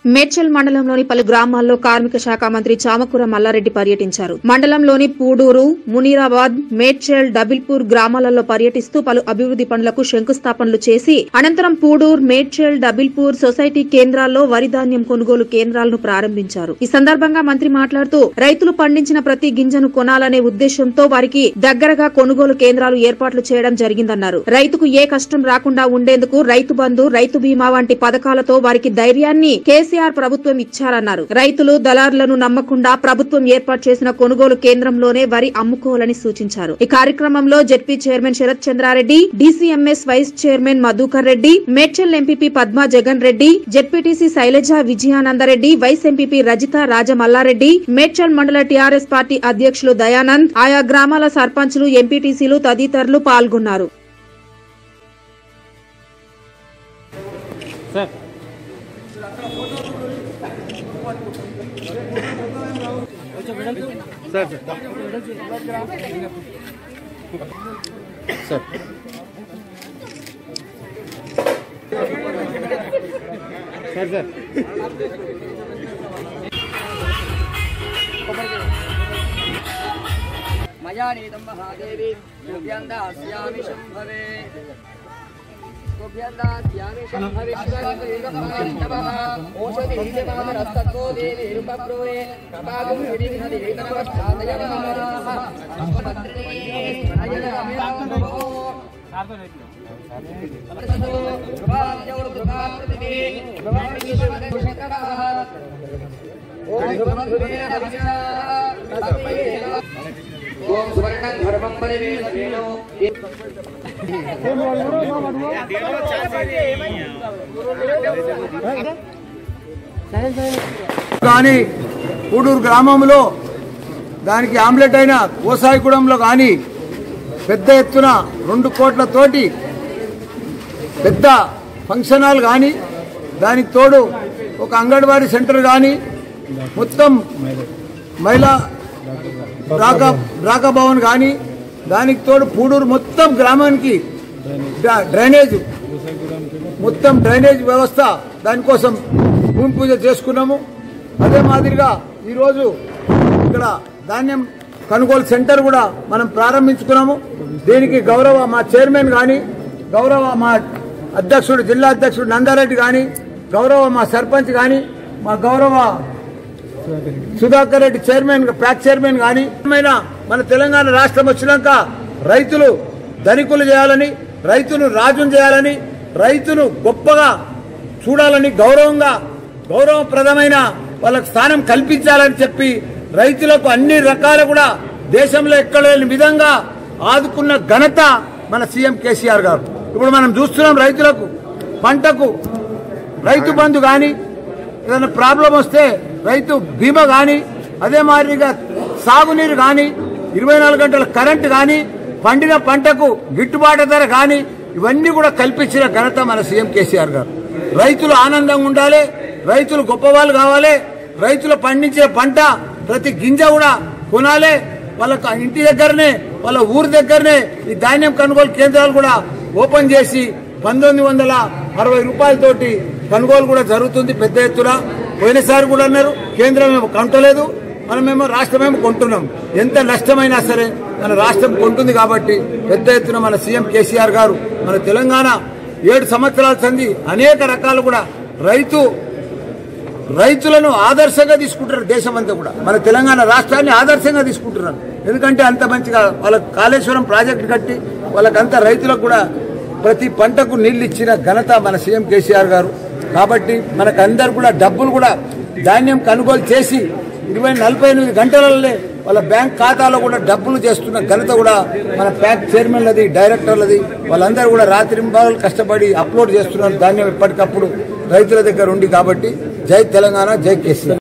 మేడ్చల్ మండలంలోని పలు గ్రామాల్లో కార్మిక శాఖ మంత్రి చామకూర మల్లారెడ్డి పర్యటించారు. మండలంలోని పూడూరు, మునీరాబాద్, మేడ్చల్, డబిల్పూర్ గ్రామాలలో పర్యటిస్తూ పలు అభివృద్ది పనులకు శంకుస్థాపనలు చేసి అనంతరం పూడూరు, మేడ్చల్, డబిల్పూర్ సొసైటీ కేంద్రాల్లో వరి ధాన్యం కొనుగోలు కేంద్రాలను ప్రారంభించారు. ఈ సందర్భంగా మంత్రి మాట్లాడుతూ రైతులు పండించిన ప్రతి గింజను కొనాలనే ఉద్దేశంతో వారికి దగ్గరగా కొనుగోలు కేంద్రాలు ఏర్పాట్లు చేయడం జరిగిందన్నారు. రైతుకు ఏ కష్టం రాకుండా ఉండేందుకు రైతు బంధు, రైతు బీమా వంటి పథకాలతో వారికి ధైర్యాన్ని కేసీఆర్ ప్రభుత్వం ఇచ్చారన్నారు. రైతులు దళారులను నమ్మకుండా ప్రభుత్వం ఏర్పాటు చేసిన కొనుగోలు కేంద్రంలోనే వరి అమ్ముకోవాలని సూచించారు. ఈ కార్యక్రమంలో ZP chairman Sharath Chandrareddy, DCMS vice chairman Madhukar Reddy, Medchal MPP Padma Jagan Reddy, ZPTC Sailaja Vijayanandareddy, vice MPP Rajitha Rajamallareddy, Medchal మండల టీఆర్ఎస్ పార్టీ అధ్యక్షులు దయానంద్, ఆయా గ్రామాల సర్పంచులు, ఎంపీటీసీలు తదితరులు పాల్గొన్నారు. मया नीतं महादेवी तुभ्यन्दास्यामि शम्भवे ओषधिस्तत्तो देवीरुपब्रुवे कपागुं ओम सुवर्णं धर्मं परिवेशेनो కానీ పూడూరు గ్రామంలో దానికి ఆమ్లెట్ అయిన కోసాయిగూడెంలో కానీ పెద్ద ఎత్తున 2 కోట్లతోటి పెద్ద ఫంక్షన్ హాల్ కానీ దానికి తోడు ఒక అంగన్వాడీ సెంటర్ కానీ మొత్తం మహిళా డ్రాకా భవన్ కానీ దానికి తోడు పూడూరు మొత్తం గ్రామానికి డ్రైనేజ్ మొత్తం డ్రైనేజ్ వ్యవస్థ దానికోసం భూమి పూజ చేసుకున్నాము. అదే మాదిరిగా ఈరోజు ఇక్కడ ధాన్యం కొనుగోలు సెంటర్ కూడా మనం ప్రారంభించుకున్నాము. దీనికి గౌరవ మా చైర్మన్ కానీ, గౌరవ మా అధ్యక్షుడు జిల్లా అధ్యక్షుడు నందారెడ్డి కానీ, గౌరవ మా సర్పంచ్ కానీ, మా గౌరవ Sudhakar Reddy chairman PACS chairman కానీ మన తెలంగాణ రాష్ట్రం వచ్చినాక రైతులు ధనికులు చేయాలని, రైతును రాజును చేయాలని, రైతును గొప్పగా చూడాలని, గౌరవప్రదమైన వాళ్ళకు స్థానం కల్పించాలని చెప్పి రైతులకు అన్ని రకాల కూడా దేశంలో ఎక్కడ లేని విధంగా ఆదుకున్న ఘనత మన సీఎం కేసీఆర్ గారు. ఇప్పుడు మనం చూస్తున్నాం రైతులకు పంటకు రైతు బంధు కానీ, ఏదైనా ప్రాబ్లం వస్తే రైతు బీమా కానీ, అదే మాదిరిగా సాగునీరు కానీ, 24 గంటల కరెంటు కానీ, పండిన పంటకు గిట్టుబాటు ధర కానీ ఇవన్నీ కూడా కల్పించిన ఘనత మన సీఎం కేసీఆర్ గారు. రైతులు ఆనందంగా ఉండాలి, రైతులు గొప్పవాళ్ళు కావాలి, రైతులు పండించే పంట ప్రతి గింజ కూడా కొనాలి. వాళ్ళ ఇంటి దగ్గరనే, వాళ్ళ ఊరి దగ్గరనే ఈ ధాన్యం కొనుగోలు కేంద్రాలు కూడా ఓపెన్ చేసి 1960 రూపాయలతోటి కొనుగోలు కూడా జరుగుతుంది పెద్ద ఎత్తున. పోయినసారి కూడా అన్నారు కేంద్రం ఏమో కొంటలేదు, మనమేమో రాష్ట్రమేమో కొంటున్నాం. ఎంత నష్టమైనా సరే మన రాష్ట్రం కొంటుంది కాబట్టి పెద్ద ఎత్తున మన సీఎం కేసీఆర్ గారు మన తెలంగాణ 7 సంవత్సరాల సంది అనేక రకాలు కూడా రైతులను ఆదర్శంగా తీసుకుంటారు. దేశం అంతా కూడా మన తెలంగాణ రాష్ట్రాన్ని ఆదర్శంగా తీసుకుంటున్నారు. ఎందుకంటే అంత మంచిగా వాళ్ళకి కాళేశ్వరం ప్రాజెక్టు కట్టి వాళ్ళకంతా రైతులకు కూడా ప్రతి పంటకు నీళ్లు ఇచ్చిన ఘనత మన సీఎం కేసీఆర్ గారు. కాబట్టి మనకు అందరు కూడా డబ్బులు కూడా ధాన్యం కొనుగోలు చేసి 48 గంటలలోనే వాళ్ళ బ్యాంక్ ఖాతాలో కూడా డబ్బులు చేస్తున్న ఘనత కూడా మన ప్యాక్ చైర్మన్లది, డైరెక్టర్లది. వాళ్ళందరూ కూడా రాత్రింబాలు కష్టపడి అప్లోడ్ చేస్తున్నారు ధాన్యం ఎప్పటికప్పుడు రైతుల దగ్గర ఉండి. కాబట్టి జై తెలంగాణ, జై కేసీఆర్.